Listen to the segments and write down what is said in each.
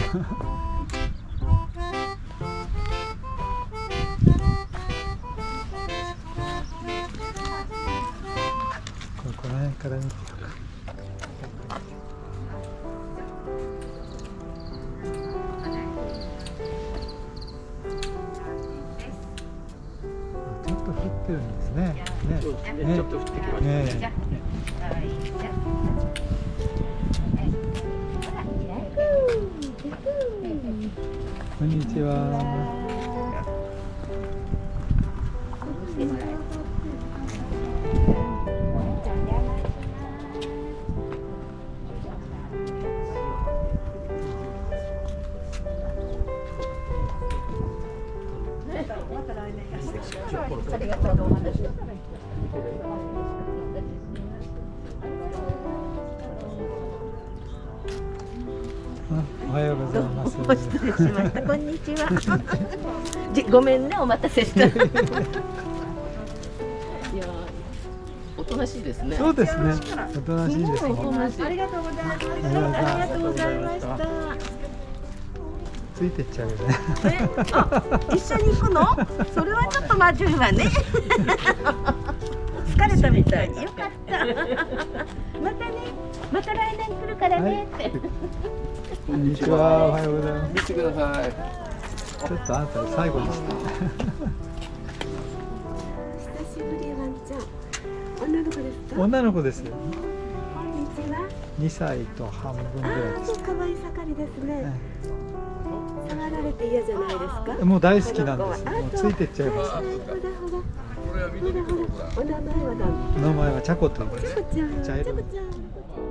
この辺から見てようか。ちょっと降ってるんですね。ね、 ちょっと降ってきましたね。 こんにちは。 ありがとうございます。 おはようございます。 失礼しました。こんにちは。ごめんね、お待たせした。いや、 おとなしいですね。 そうですね。おとなしいですね。 ありがとうございました。ありがとうございました。 ついてっちゃうよね。 あ、一緒に行くの？それはちょっとまずいわね。疲れたみたい。よかった。またね、また来年来るからねって。 こんにちは。おはようございます。 見てください。 ちょっとあなた最後にして。 久しぶりワンちゃん。女の子ですか？ 女の子です。 こんにちは。 2歳と半分ぐらいです。 可愛い盛りですね。触られて嫌じゃないですか？ もう大好きなんです。もうついてっちゃいます。 ほらほら。ほらほら。お名前は何？ 名前はチャコと言います。 チャコちゃん。 茶色い。 チャコちゃん。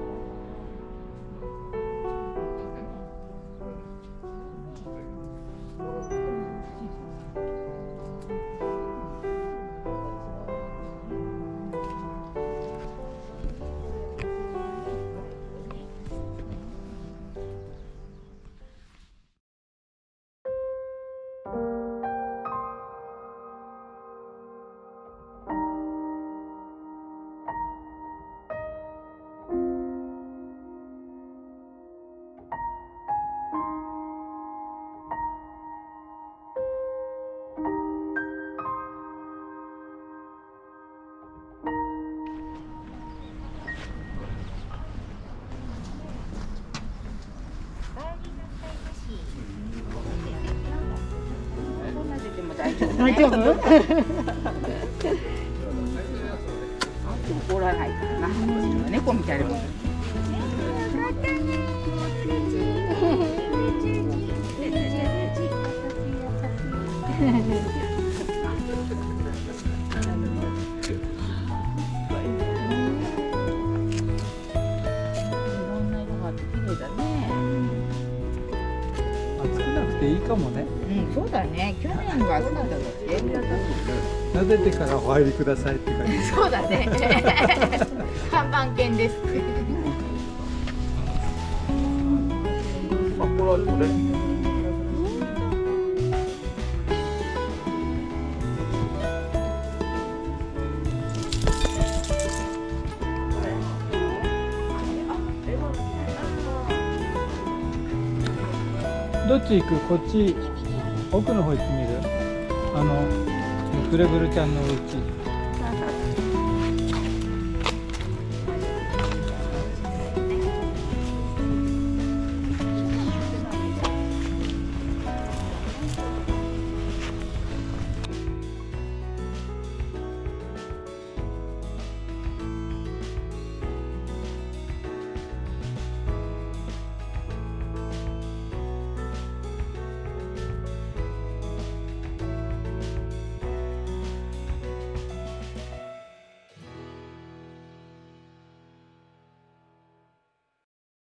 大丈夫？怒らないからな。猫みたいなもん。 暑くなくていいかもね。 うん、そうだね。去年は暑かっただって。 撫でてからお入りくださいって感じ。 そうだね。看板犬です。 あ、これはこれ。 どっち行く？こっち奥の方行ってみる？ブレブルちゃんのお家。